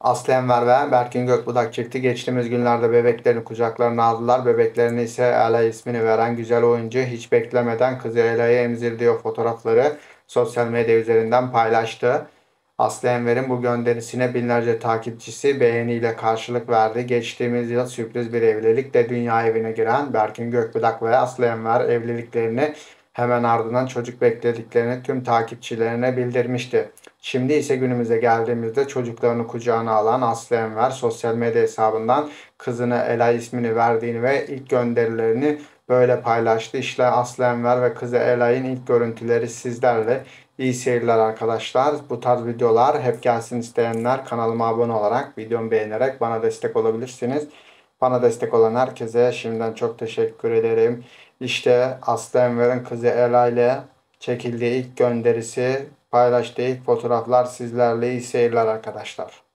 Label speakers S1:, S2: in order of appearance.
S1: Aslı Enver ve Berkin Gökbudak çifti geçtiğimiz günlerde bebeklerini kucaklarına aldılar. Bebeklerine ise Ela ismini veren güzel oyuncu hiç beklemeden kızı Ela'yı emzirdiği fotoğrafları sosyal medya üzerinden paylaştı. Aslı Enver'in bu gönderisine binlerce takipçisi beğeniyle karşılık verdi. Geçtiğimiz yıl sürpriz bir evlilikle dünya evine giren Berkin Gökbudak ve Aslı Enver evliliklerini hemen ardından çocuk beklediklerini tüm takipçilerine bildirmişti. Şimdi ise günümüze geldiğimizde çocuklarını kucağına alan Aslı Enver sosyal medya hesabından kızına Ela ismini verdiğini ve ilk gönderilerini böyle paylaştı. İşte Aslı Enver ve kızı Ela'nın ilk görüntüleri sizlerle. İyi seyirler arkadaşlar. Bu tarz videolar hep gelsin isteyenler kanalıma abone olarak, videomu beğenerek bana destek olabilirsiniz. Bana destek olan herkese şimdiden çok teşekkür ederim. İşte Aslı Enver'in kızı Ela ile çekildiği ilk gönderisi, paylaştığı ilk fotoğraflar sizlerle. İyi seyirler arkadaşlar.